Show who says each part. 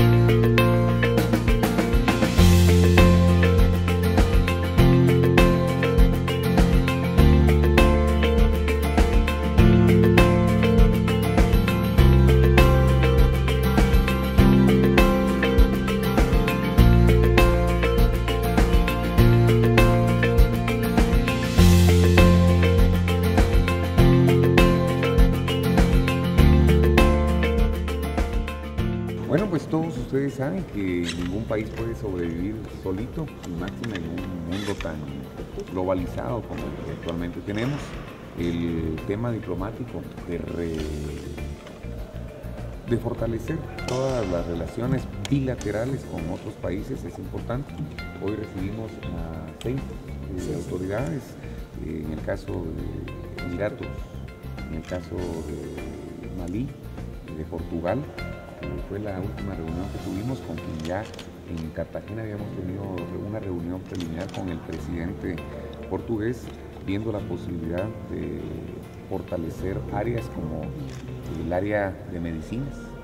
Speaker 1: Bueno, pues todos ustedes saben que ningún país puede sobrevivir solito, y máxime en un mundo tan globalizado como el que actualmente tenemos. El tema diplomático de fortalecer todas las relaciones bilaterales con otros países es importante. Hoy recibimos a 6 autoridades, en el caso de Emiratos, en el caso de Malí, de Portugal. Fue la última reunión que tuvimos, con quien ya en Cartagena habíamos tenido una reunión preliminar con el presidente portugués, viendo la posibilidad de fortalecer áreas como el área de medicinas,